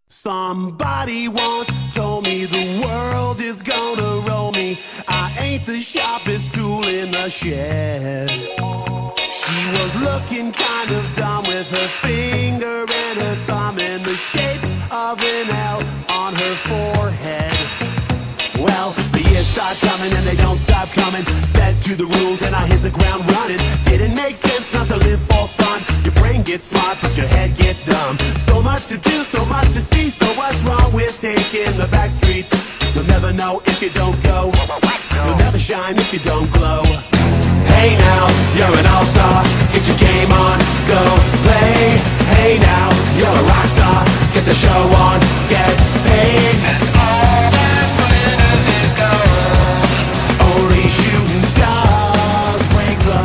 Somebody once told me the world is gonna roll me. I ain't the sharpest tool in the shed. She was looking kind of dumb with her finger and her thumb in the shape of an L on her forehead. Well, the years start coming and they don't stop coming. Fed to the rules and I hit the ground running. Didn't make sense not to live for fun. Your brain gets smart but your head gets dumb. So much to do, so much to see. So what's wrong with taking the back streets? You'll never know if you don't go. You'll never shine if you don't glow. Hey now, you're an all-star. Get your game on, go play. Hey now, you're a rock star. Get the show on, get paid. And all that glitters is gold. Only shooting stars break the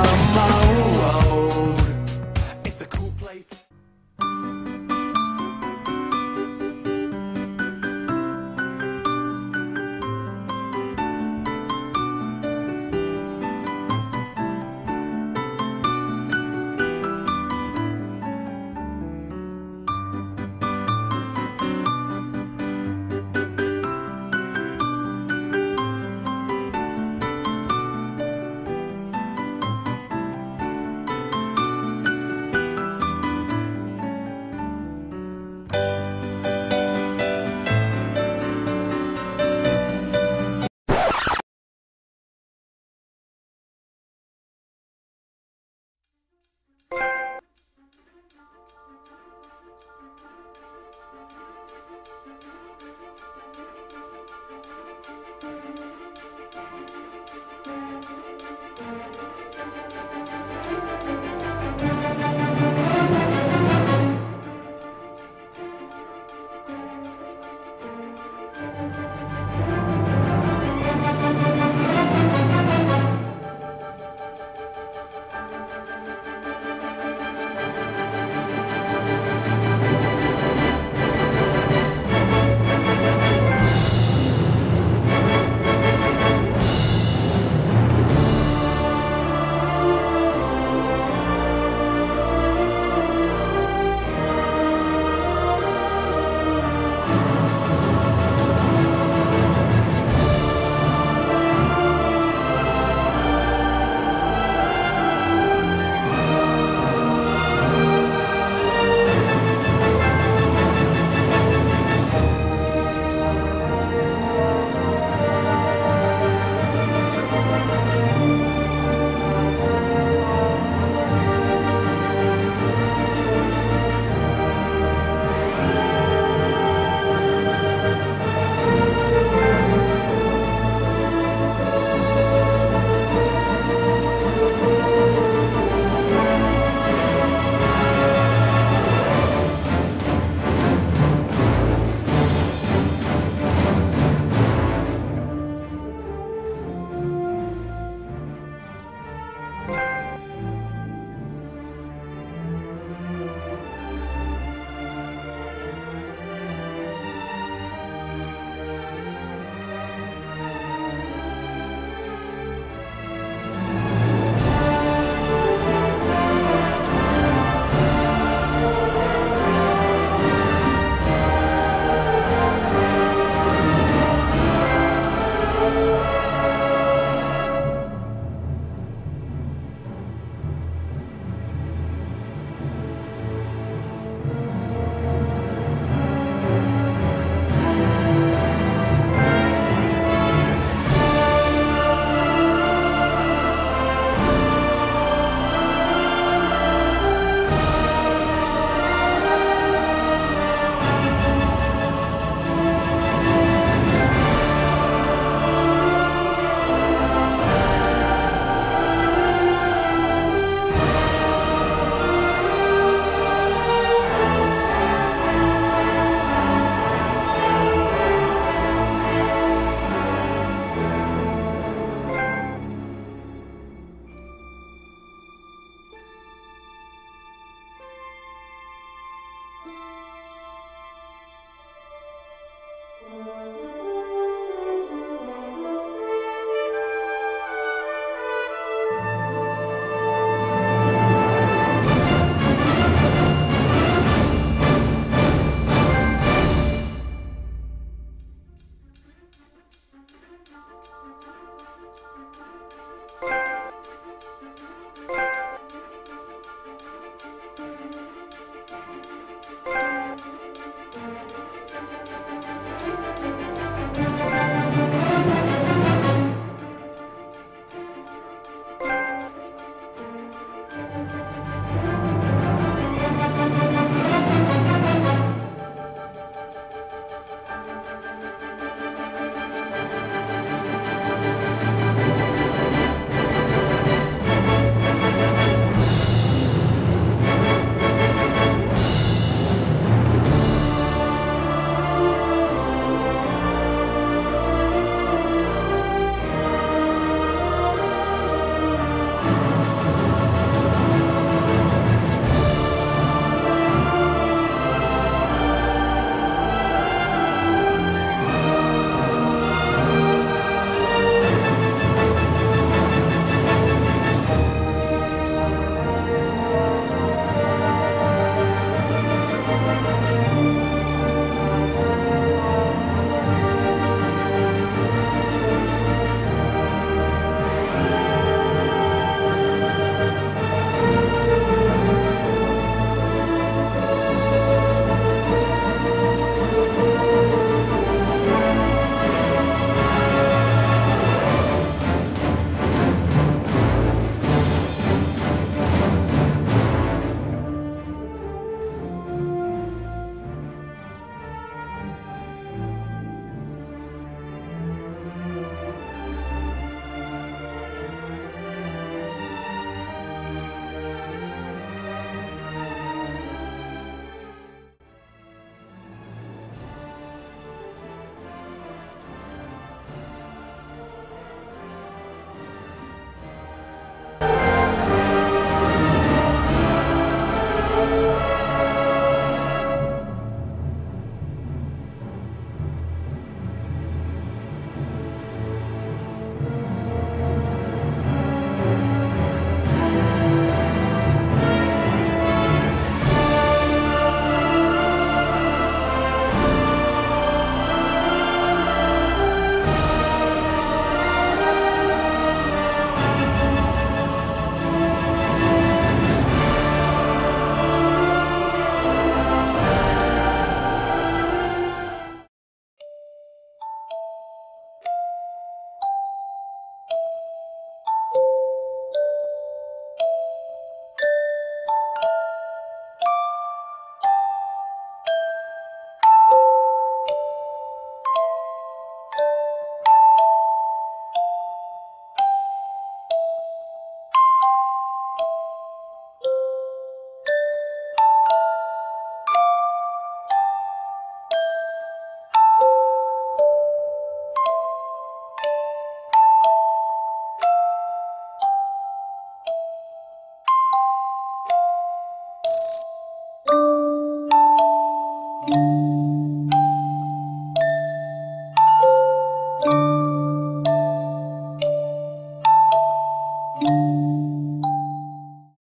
mold. It's a cool place.